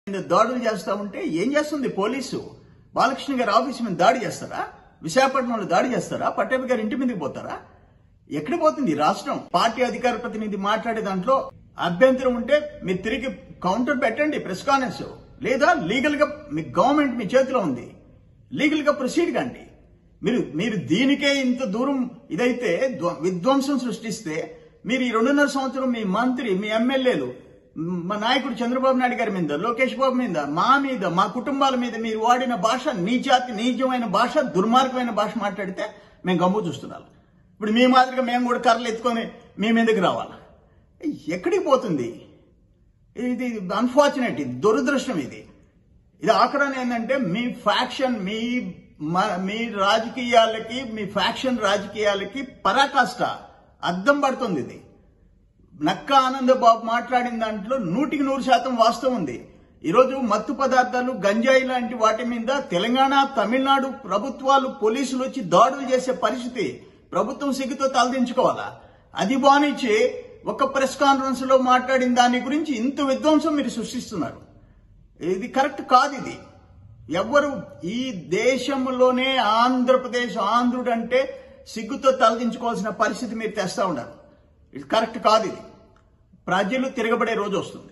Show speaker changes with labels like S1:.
S1: దాడులు చేస్తా ఉంటే ఏం చేస్తుంది పోలీసు? బాలకృష్ణ గారి ఆఫీస్ మీద దాడి చేస్తారా? విశాఖపట్నంలో దాడి చేస్తారా? పట్టాభి గారి ఇంటి మీదకి పోతారా? ఎక్కడ పోతుంది రాష్ట్రం? పార్టీ అధికార ప్రతినిధి మాట్లాడే దాంట్లో అభ్యంతరం ఉంటే మీరు తిరిగి కౌంటర్ పెట్టండి, ప్రెస్ కాన్ఫరెన్స్. లేదా లీగల్ గా మీ గవర్నమెంట్ మీ చేతిలో ఉంది, లీగల్ గా ప్రొసీడ్ కండి. మీరు దీనికే ఇంత దూరం ఇదైతే విధ్వంసం సృష్టిస్తే మీరు ఈ 2.5 సంవత్సరం మీ మంత్రి, మీ ఎమ్మెల్యేలు, మా నాయకుడు చంద్రబాబు నాయుడు గారి మీద, లోకేష్ బాబు మీద, మా కుటుంబాల మీద మీరు వాడిన భాష నీచమైన భాష, దుర్మార్గమైన భాష మాట్లాడితే మేము గమ్ము చూస్తున్నాం. ఇప్పుడు మీ మాదిరిగా మేము కూడా కర్రలు ఎత్తుకొని మీ మీదకి రావాలి. ఎక్కడికి పోతుంది ఇది? అన్ఫార్చునేట్, ఇది దురదృష్టం. ఇది ఆఖరణ ఏంటంటే మీ ఫ్యాక్షన్, మీ రాజకీయాలకి, మీ ఫ్యాక్షన్ రాజకీయాలకి పరాకాష్ట అద్దం పడుతుంది. ఇది నక్కా ఆనందబాబు మాట్లాడిన దాంట్లో 100% వాస్తవం ఉంది. ఈరోజు మత్తు పదార్థాలు, గంజాయి లాంటి వాటి మీద తెలంగాణ, తమిళనాడు ప్రభుత్వాలు, పోలీసులు వచ్చి దాడులు చేసే పరిస్థితి ప్రభుత్వం సిగ్గుతో తలదించుకోవాలా? అది బానిచ్చి ఒక ప్రెస్ కాన్ఫరెన్స్ లో మాట్లాడిన దాని గురించి ఇంత విధ్వంసం మీరు సృష్టిస్తున్నారు. ఇది కరెక్ట్ కాదు. ఇది ఎవ్వరు ఈ దేశంలోనే ఆంధ్రుడు అంటే సిగ్గుతో తలదించుకోవాల్సిన పరిస్థితి మీరు తెస్తా ఉన్నారు. ఇది కరెక్ట్ కాదు. ఇది ప్రజలు తిరగబడే రోజు వస్తుంది.